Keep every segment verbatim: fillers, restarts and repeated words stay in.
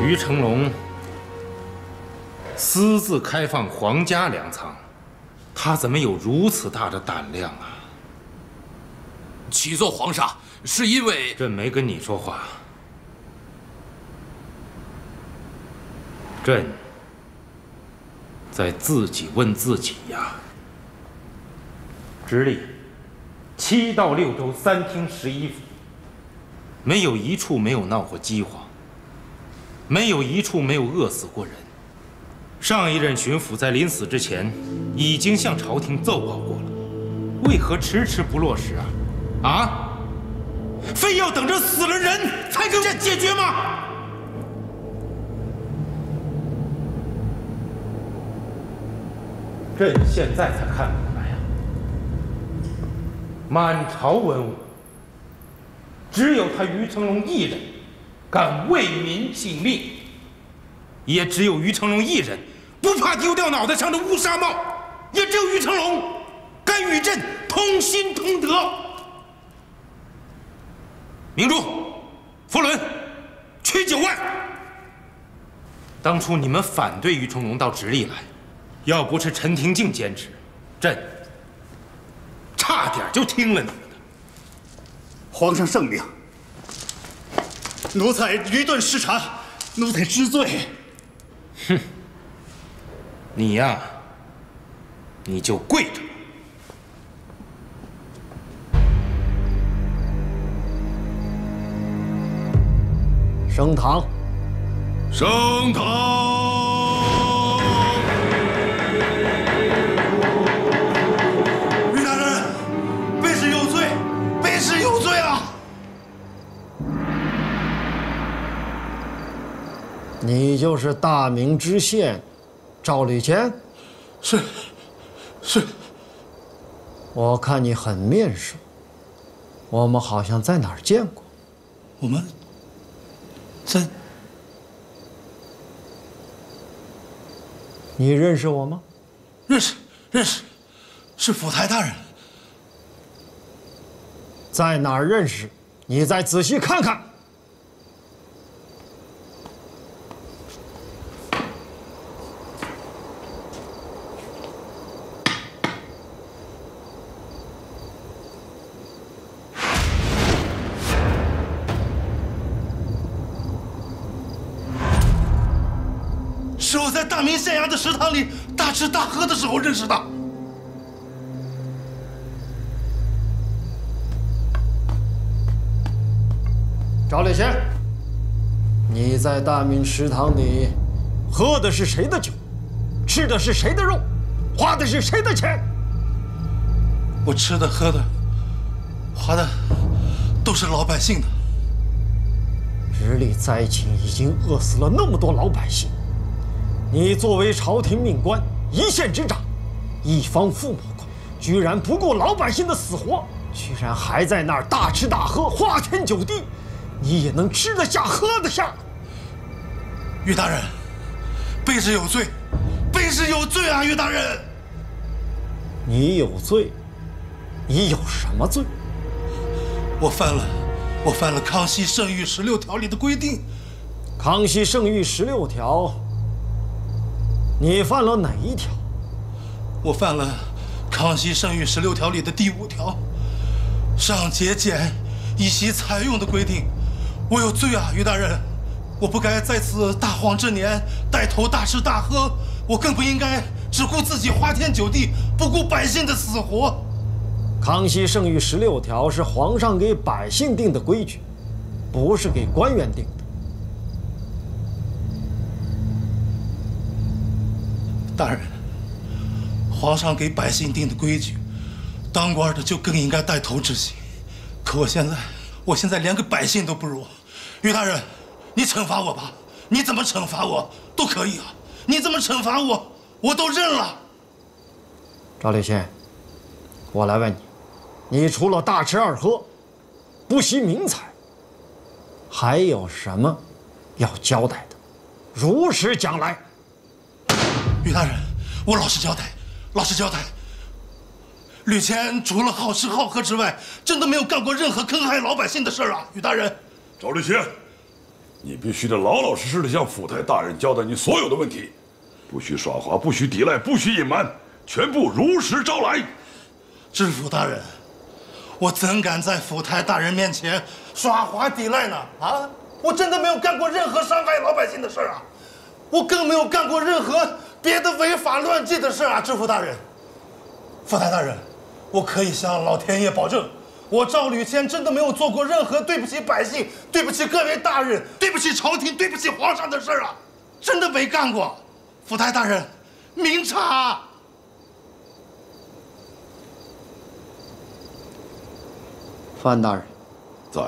于成龙私自开放皇家粮仓，他怎么有如此大的胆量啊？ 启奏皇上，是因为朕没跟你说话，朕在自己问自己呀。直隶七到六州三厅十一府，没有一处没有闹过饥荒，没有一处没有饿死过人。上一任巡抚在临死之前，已经向朝廷奏报过了，为何迟迟不落实啊？啊？非要等着死了人才给朕解决吗？朕现在才看明白呀，满朝文武，只有他于成龙一人敢为民请命，也只有于成龙一人不怕丢掉脑袋上的乌纱帽，也只有于成龙敢与朕同心同德。明珠、佛伦，取九万。当初你们反对于成龙到直隶来，要不是陈廷敬坚持，朕差点就听了你们的。 皇上圣明，奴才愚钝失察，奴才知罪。 哼，你呀，你就跪着。 升堂。 升堂。 于大人，卑职有罪，卑职有罪啊！ 你就是大明知县赵履谦？ 是，是。 我看你很面熟，我们好像在哪儿见过。 我们在…… 你认识我吗？ 认识，认识，是府台大人。 在哪儿认识？你再仔细看看。 是我在大明县衙的食堂里大吃大喝的时候认识的。 赵履谦，你在大明食堂里喝的是谁的酒，吃的是谁的肉，花的是谁的钱？ 我吃的、喝的、花的，都是老百姓的。 直隶灾情已经饿死了那么多老百姓。你作为朝廷命官，一县之长，一方父母官，居然不顾老百姓的死活，居然还在那儿大吃大喝，花天酒地，你也能吃得下、喝得下？ 于大人，卑职有罪，卑职有罪啊！于大人， 你有罪？你有什么罪？ 我犯了，我犯了《康熙圣谕十六条》里的规定。 康熙圣谕十六条。你犯了哪一条？ 我犯了《康熙圣谕十六条》里的第五条，上节俭，以息采用的规定。我有罪啊，于大人！我不该在此大荒之年带头大吃大喝，我更不应该只顾自己花天酒地，不顾百姓的死活。 康熙圣谕十六条是皇上给百姓定的规矩，不是给官员定的。 大人，皇上给百姓定的规矩，当官的就更应该带头执行。可我现在，我现在连个百姓都不如。于大人，你惩罚我吧，你怎么惩罚我都可以啊，你怎么惩罚我，我都认了。 赵履谦，我来问你，你除了大吃二喝，不惜民财，还有什么要交代的？如实讲来。 于大人，我老实交代，老实交代。吕谦除了好吃好喝之外，真的没有干过任何坑害老百姓的事儿啊！于大人， 赵履谦， 你必须得老老实实的向府台大人交代你所有的问题，不许耍滑，不许抵赖，不许隐瞒，全部如实招来。 知府大人，我怎敢在府台大人面前耍滑抵赖呢？啊，我真的没有干过任何伤害老百姓的事儿啊，我更没有干过任何别的违法乱纪的事啊！知府大人，府台大人，我可以向老天爷保证，我赵吕谦真的没有做过任何对不起百姓、对不起各位大人、对不起朝廷、对不起皇上的事儿啊，真的没干过。府台大人，明察。 范大人， 在。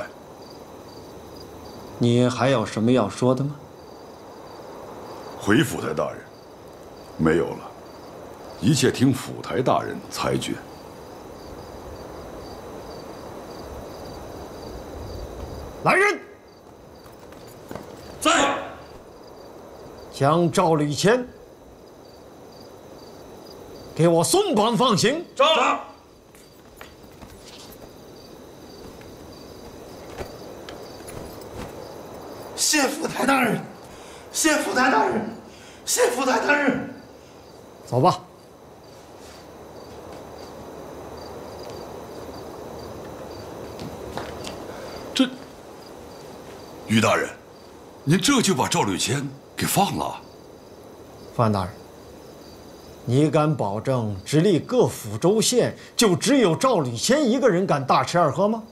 你还有什么要说的吗？ 回府台大人，没有了，一切听府台大人裁决。 来人， 在。 将赵吕谦给我松绑放行。 招。 谢府台大人，谢府台大人，谢府台大人。 走吧。 这，于大人，您这就把赵吕谦给放了？ 范大人，你敢保证直隶各府州县就只有赵吕谦一个人敢大吃二喝吗？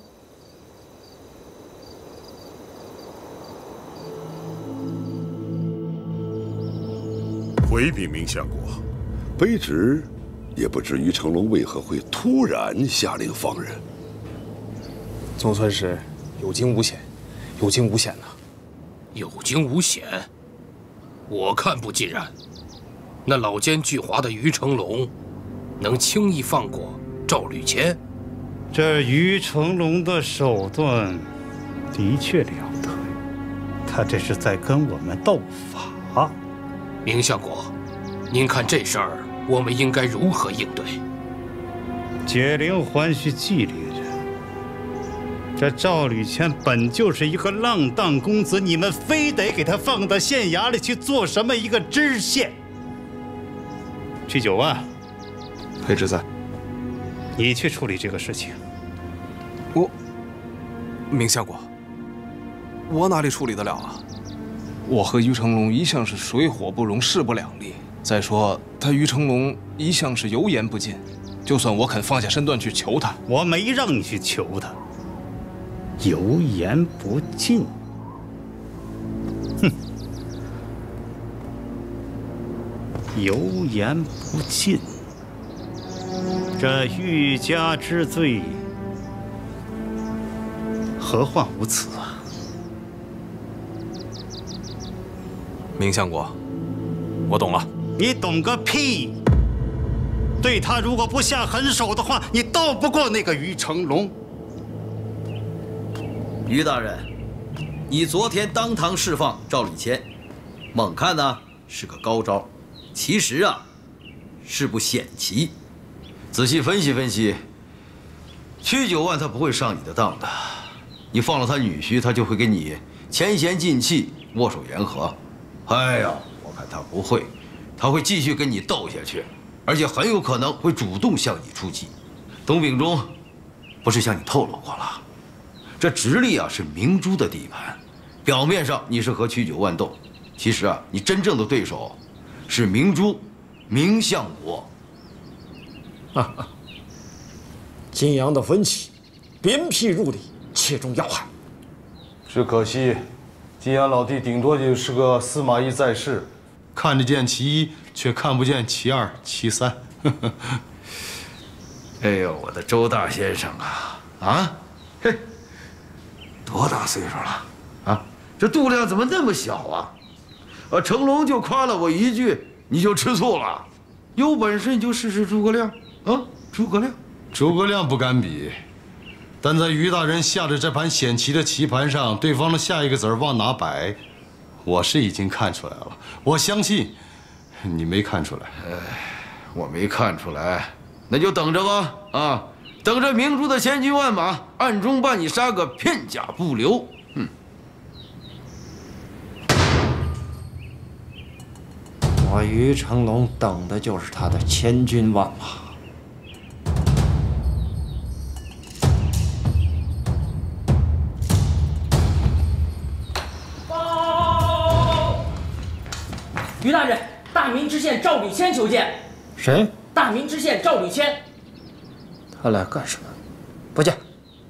回禀明相国，卑职也不知于成龙为何会突然下令放人。 总算是有惊无险，有惊无险呐。 有惊无险，我看不尽然。那老奸巨猾的于成龙，能轻易放过赵吕谦？ 这于成龙的手段的确了得，他这是在跟我们斗法。 明相国，您看这事儿，我们应该如何应对？ 解铃还须系铃人。这赵吕谦本就是一个浪荡公子，你们非得给他放到县衙里去做什么一个知县？去九万， 卑职在。 你去处理这个事情。 我，明相国，我哪里处理得了啊？我和于成龙一向是水火不容，势不两立。再说他于成龙一向是油盐不进，就算我肯放下身段去求他， 我没让你去求他。油盐不进，哼，油盐不进，这欲加之罪，何患无辞啊！ 明相国，我懂了。 你懂个屁！对他如果不下狠手的话，你斗不过那个于成龙。 于大人，你昨天当堂释放赵吕谦，猛看呢是个高招，其实啊是步险棋。仔细分析分析，屈九万他不会上你的当的。你放了他女婿，他就会给你前嫌尽弃，握手言和。哎呀，我看他不会，他会继续跟你斗下去，而且很有可能会主动向你出击。董秉忠不是向你透露过了，这直隶啊是明珠的地盘，表面上你是和屈九万斗，其实啊你真正的对手是明珠明相国。 哈哈，晋阳的分歧，鞭辟入里，切中要害。 只可惜，晋阳老弟顶多就是个司马懿在世，看得见其一，却看不见其二、其三。 哎呦，我的周大先生啊，啊，嘿，多大岁数了啊？这度量怎么那么小啊？啊，成龙就夸了我一句，你就吃醋了？有本事你就试试诸葛亮啊！诸葛亮， 诸葛亮不敢比，但在于大人下的这盘险棋的棋盘上，对方的下一个子儿往哪摆，我是已经看出来了。我相信你没看出来。 哎，我没看出来，那就等着吧啊！等着明珠的千军万马暗中把你杀个片甲不留。嗯。 我于成龙等的就是他的千军万马。 报！于大人，大明知县赵履谦求见。 谁？ 大明知县赵履谦。 他来干什么？不见。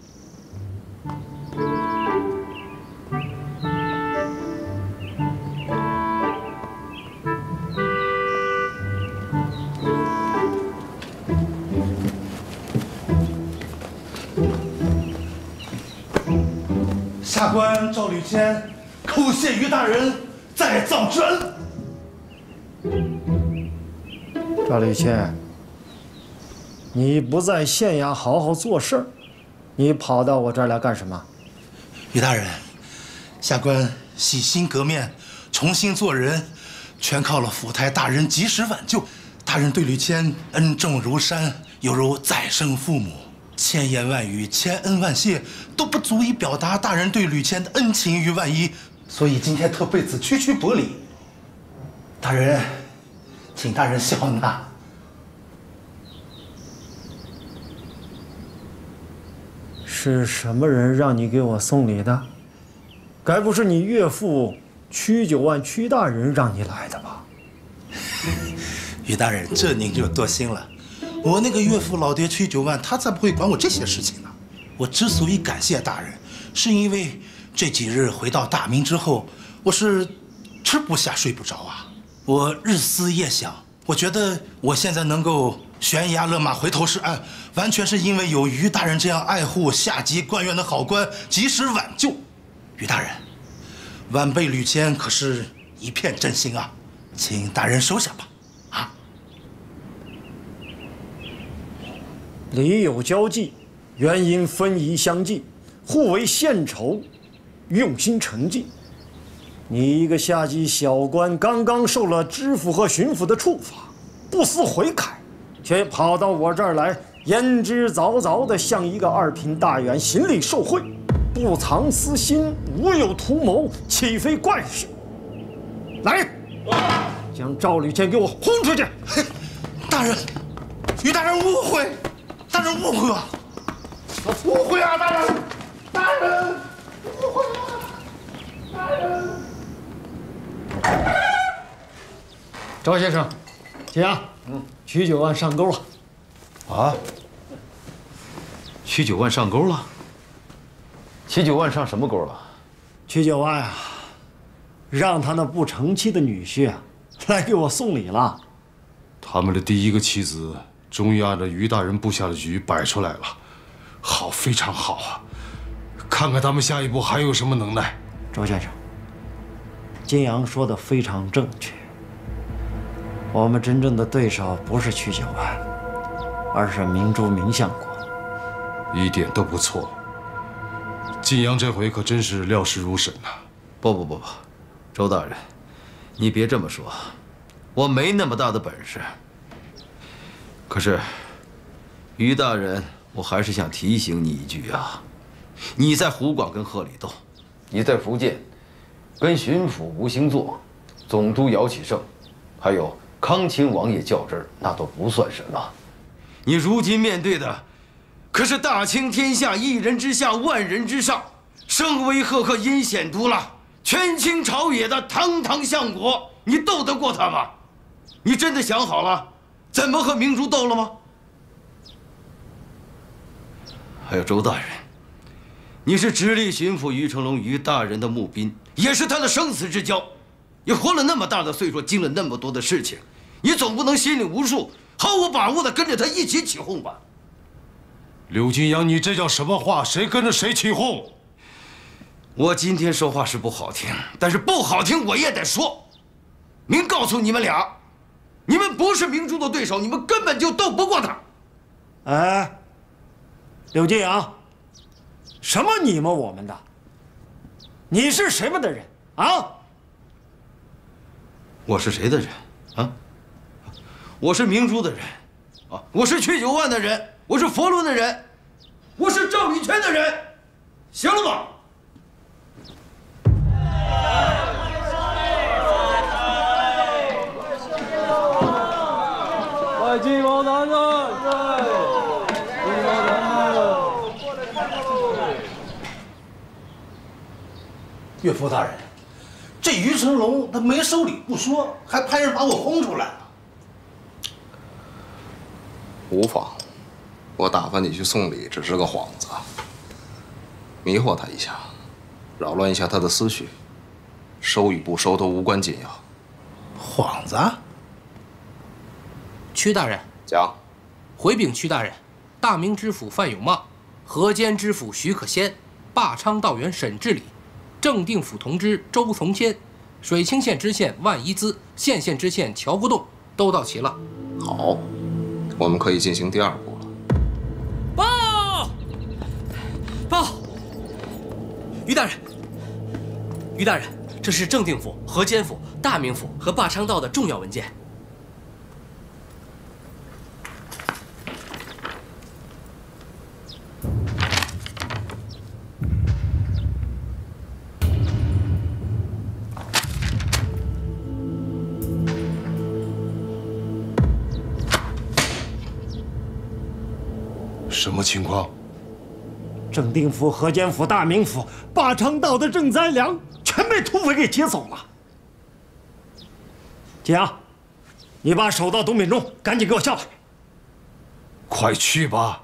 下官赵履谦叩谢于大人在藏之恩。 赵履谦，你不在县衙好好做事儿，你跑到我这儿来干什么？ 于大人，下官洗心革面，重新做人，全靠了府台大人及时挽救。大人对履谦恩重如山，犹如再生父母。 千言万语、千恩万谢都不足以表达大人对履谦的恩情与万一，所以今天特备此区区薄礼。大人，请大人笑纳。 是什么人让你给我送礼的？该不是你岳父曲九万曲大人让你来的吧？ 于大人，这您就多心了。 我那个岳父老爹曲九万，他才不会管我这些事情呢。我之所以感谢大人，是因为这几日回到大明之后，我是吃不下睡不着啊。我日思夜想，我觉得我现在能够悬崖勒马回头是岸，完全是因为有于大人这样爱护下级官员的好官及时挽救。于大人，晚辈履谦可是一片真心啊，请大人收下吧。 礼有交际，原因分宜相济，互为献酬，用心成绩。你一个下级小官，刚刚受了知府和巡抚的处罚，不思悔改，却跑到我这儿来，言之凿凿地向一个二品大员行礼受贿，不藏私心，无有图谋，岂非怪事？来，将赵履谦给我轰出去！ 大人，于大人误会。 大人误会啊！误会啊！大人，大人，误会啊！大人， 赵先生，请啊，嗯，曲九万上钩了。 啊？曲九万上钩了？曲九万上什么钩了？ 曲九万啊，让他那不成器的女婿啊，来给我送礼了。 他们的第一个妻子。 终于按照于大人布下的局摆出来了，好，非常好啊！看看他们下一步还有什么能耐。 周先生，金阳说的非常正确。我们真正的对手不是曲九万，而是明珠明相国。 一点都不错。晋阳这回可真是料事如神呐！ 不不不不，周大人，你别这么说，我没那么大的本事。 可是，于大人，我还是想提醒你一句啊，你在湖广跟贺里斗，你在福建跟巡抚吴兴作、总督姚启胜，还有康亲王爷较真儿，那都不算什么。你如今面对的，可是大清天下一人之下，万人之上，声威赫赫、阴险毒辣，权倾朝野的堂堂相国，你斗得过他吗？你真的想好了？ 怎么和明珠斗了吗？还有周大人，你是直隶巡抚于成龙于大人的募兵，也是他的生死之交。你活了那么大的岁数，经了那么多的事情，你总不能心里无数，毫无把握的跟着他一起起哄吧？ 柳金阳，你这叫什么话？谁跟着谁起哄？ 我今天说话是不好听，但是不好听我也得说，明告诉你们俩。 你们不是明珠的对手，你们根本就斗不过他。 哎，柳金阳，什么你们我们的？你是什么的人啊？ 我是谁的人啊？我是明珠的人，啊，我是曲九万的人，我是佛伦的人，我是赵履谦的人，行了吧？ 岳父大人，这于成龙他没收礼不说，还派人把我轰出来了。 无妨，我打发你去送礼只是个幌子，迷惑他一下，扰乱一下他的思绪，收与不收都无关紧要。 幌子？ 屈大人讲。 回禀屈大人，大明知府范有茂，河间知府许可先，霸昌道员沈志礼，正定府同知周从谦，水清县知县万一资，县县知县乔国栋都到齐了。 好，我们可以进行第二步了。 报！报！于大人，于大人，这是正定府、河间府、大名府和霸昌道的重要文件。 什么情况？ 正定府、河间府、大名府、霸昌道的赈灾粮全被土匪给劫走了。景阳，你把守道董秉忠赶紧给我叫来。 快去吧。